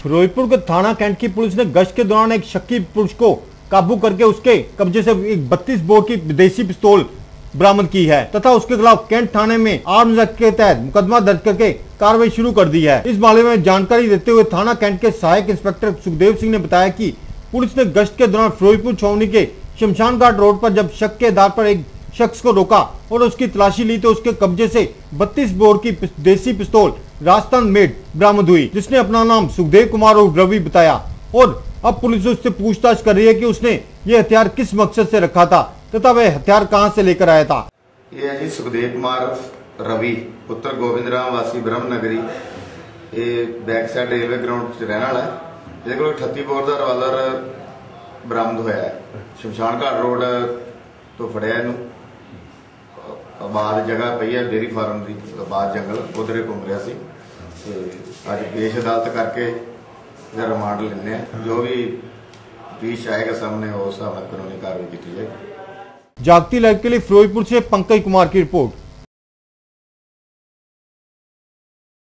फिरोजपुर के थाना कैंट की पुलिस ने गश्त के दौरान एक शक्की पुरुष को काबू करके उसके कब्जे से एक 32 बोर की विदेशी पिस्तौल बरामद की है तथा उसके खिलाफ कैंट थाने में आर्म्स एक्ट के तहत मुकदमा दर्ज करके कार्रवाई शुरू कर दी है। इस मामले में जानकारी देते हुए थाना कैंट के सहायक इंस्पेक्टर सुखदेव सिंह ने बताया कि पुलिस ने गश्त के दौरान फिरोजपुर छावनी के शमशान घाट रोड पर जब शक के आधार पर एक शख्स को रोका और उसकी तलाशी ली तो उसके कब्जे से 32 बोर की देसी पिस्तौल राजस्थान मेड बरामद हुई, जिसने अपना नाम सुखदेव कुमार और रवि बताया और अब पुलिस उससे पूछताछ कर रही है कि उसने ये हथियार किस मकसद से रखा था तथा वह हथियार कहां से लेकर आया था। ये है जी सुखदेव कुमार रवि पुत्र गोविंद राम वासी ब्रह्म नगरी, ये बैक साइड रेलवे ग्राउंड च रहने वाला है। ये 38 बोर का रिवाल्वर बरामद होया है। शमशान घाट रोड तो फड़िया इनू, आबाद जगह पई है डेयरी फार्म की, आबाद जंगल उधर घूम रहा सी। अज पेश अदालत करके रिमांड लेने, जो भी पेश आएगा सामने उस हिसाब से कानूनी कार्रवाई की जाएगी। जागती लाइव के लिए फिरोजपुर से पंकज कुमार की रिपोर्ट।